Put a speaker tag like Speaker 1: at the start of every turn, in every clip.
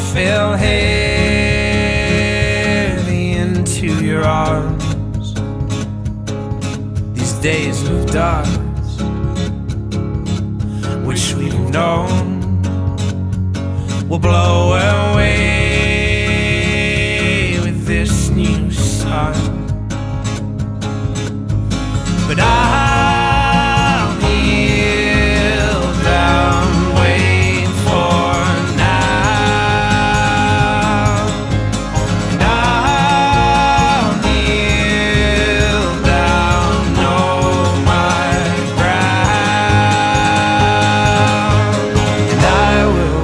Speaker 1: fell heavy into your arms. These days of dust, which we've known, will blow away with this new sun. But I'll kneel down, wait for now. And I'll kneel down, know my ground. And I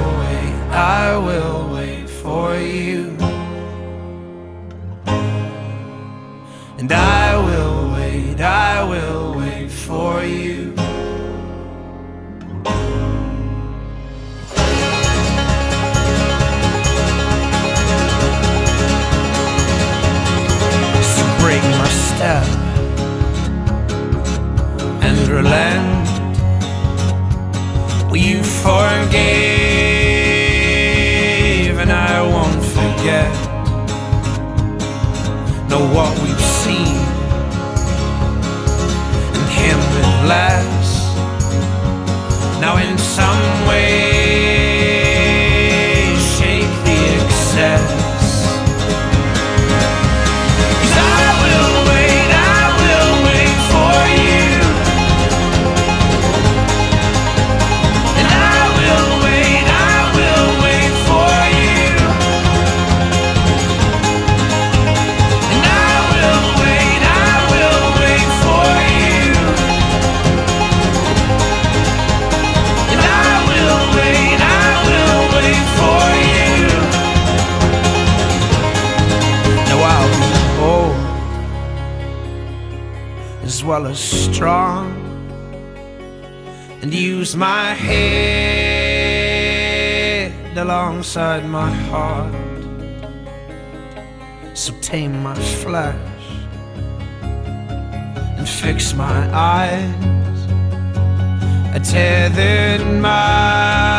Speaker 1: will wait for you. And I will wait for you. So break my step and relent. Well, you forgave and I won't forget. Know what we've seen, him with less. Now in some way shake the excess. 'Cause I will wait for you. And I will wait for you. And I will wait for you. And I will wait for you. Now I'll be old as well as strong, and use my head alongside my heart. So tame my flesh and fix my eyes. I tethered my